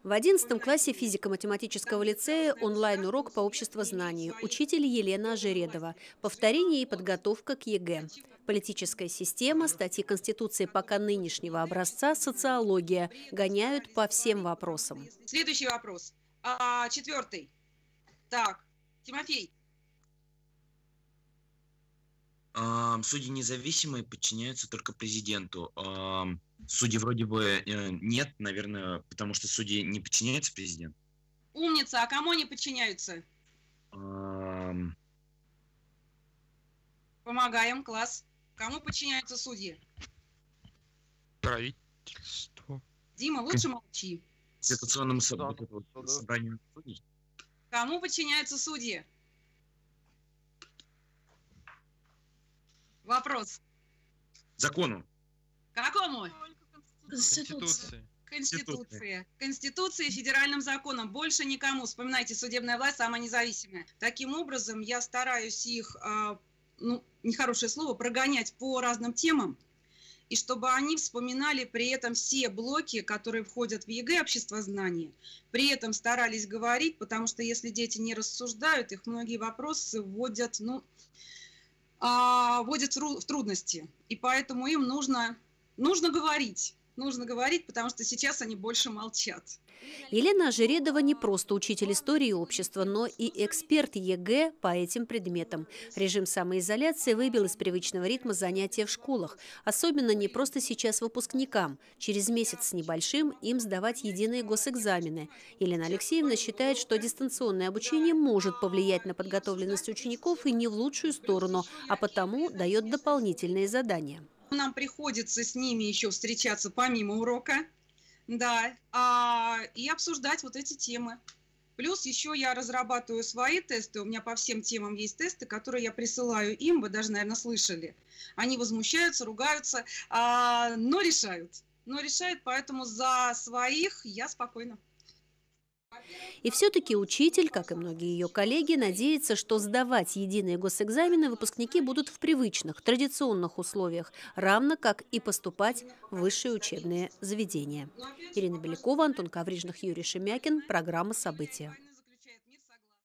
В 11 классе физико-математического лицея онлайн-урок по обществознанию. Учитель Елена Ожередова. Повторение и подготовка к ЕГЭ. Политическая система, статьи Конституции пока нынешнего образца, социология. Гоняют по всем вопросам. Следующий вопрос. Четвертый. Так, Тимофей. Судьи независимые подчиняются только президенту. Судьи вроде бы нет, наверное, потому что судьи не подчиняются президенту. Умница. А кому они подчиняются? Помогаем, класс. Кому подчиняются судьи? Правительству. Дима, лучше молчи. Конституционному собранию судей. Кому подчиняются судьи? Вопрос. Закону. Какому? Конституции. Конституции. Конституции и федеральным законам. Больше никому. Вспоминайте, судебная власть самая независимая. Таким образом, я стараюсь их, нехорошее слово, прогонять по разным темам, и чтобы они вспоминали при этом все блоки, которые входят в ЕГЭ обществознание, при этом старались говорить, потому что если дети не рассуждают, их многие вопросы вводят в трудности. И поэтому им нужно говорить. Нужно говорить, потому что сейчас они больше молчат. Елена Ожередова не просто учитель истории общества, но и эксперт ЕГЭ по этим предметам. Режим самоизоляции выбил из привычного ритма занятия в школах. Особенно не просто сейчас выпускникам. Через месяц с небольшим им сдавать единые госэкзамены. Елена Алексеевна считает, что дистанционное обучение может повлиять на подготовленность учеников и не в лучшую сторону, а потому дает дополнительные задания. Нам приходится с ними еще встречаться помимо урока, да, и обсуждать вот эти темы. Плюс еще я разрабатываю свои тесты, у меня по всем темам есть тесты, которые я присылаю им, вы даже, наверное, слышали. Они возмущаются, ругаются, но решают. Поэтому за своих я спокойна. И все-таки учитель, как и многие ее коллеги, надеется, что сдавать единые госэкзамены выпускники будут в привычных, традиционных условиях, равно как и поступать в высшие учебные заведения. Ирина Белякова, Антон Коврижных, Юрий Шемякин. Программа «События».